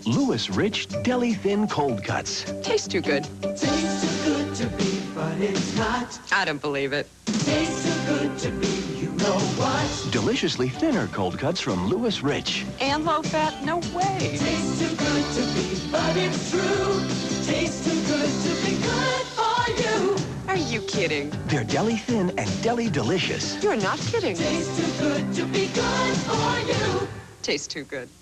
Lewis Rich Deli-THin cold cuts. Tastes too good. Tastes too good to be, but it's not. I don't believe it. Tastes too good to be, you know what? Deliciously thinner cold cuts from Lewis Rich. And low fat? No way. Tastes too good to be, but it's true. Tastes too good to be good for you. Are you kidding? They're Deli-THin and Deli-Delicious. You're not kidding. Tastes too good to be good for you. Tastes too good.